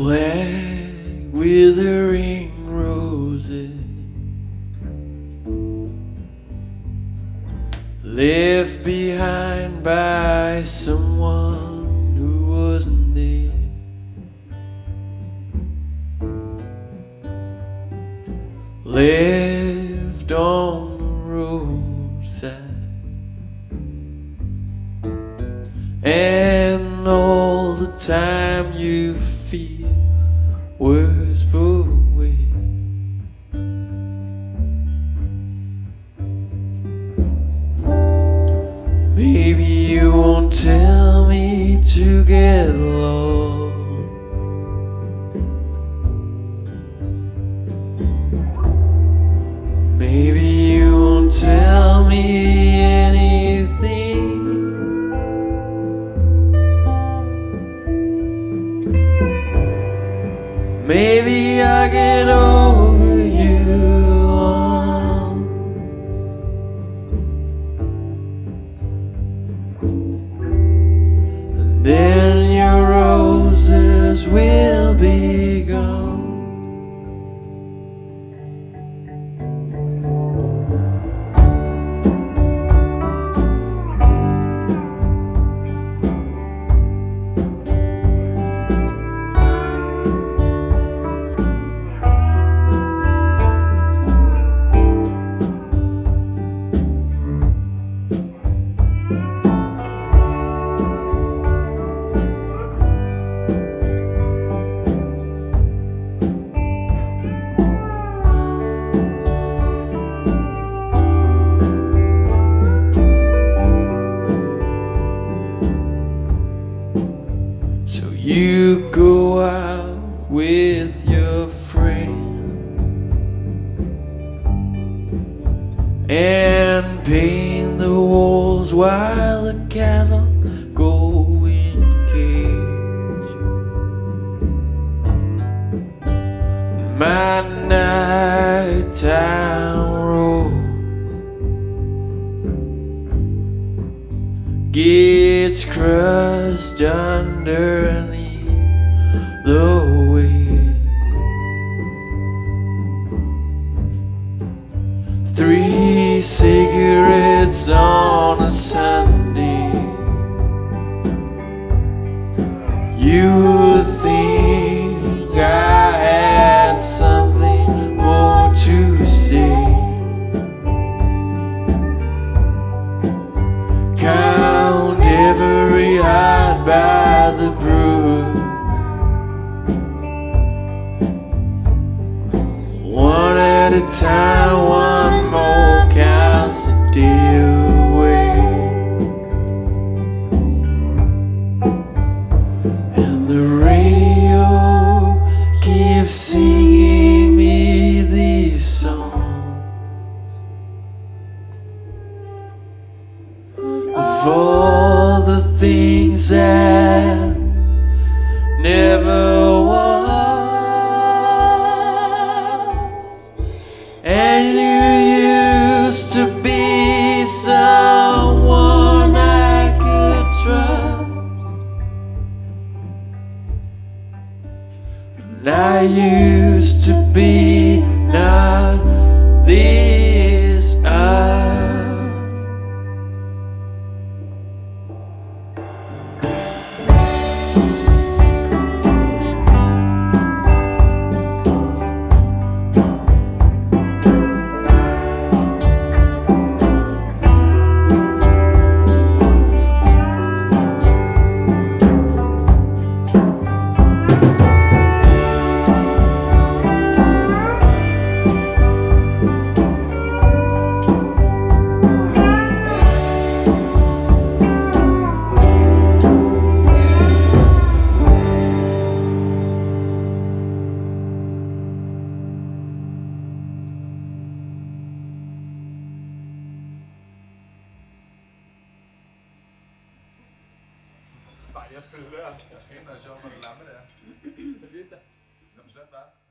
Black withering roses left behind by someone who wasn't there. Left on the roadside, and all the time you feel words for away. Maybe you won't tell me to get lost. Maybe you won't tell me anything. Maybe I'll get over you once, and then your roses will be gone. You go out with your friend and paint the walls while the cattle go in cage. My nighttime rose gets crushed underneath the weight. 3 cigarettes on a Sunday. You would think I had something more to say. Count every heart by the bruise. One at a time, one more counts a day away. And the radio keeps singing me these songs of all the things that never was. And you used to be someone I could trust, and I used to be not this us. Jeg spiller der. Jeg skal ind og sjov, hvor det lampe der. Hvad siger du? Nå, men slet bare.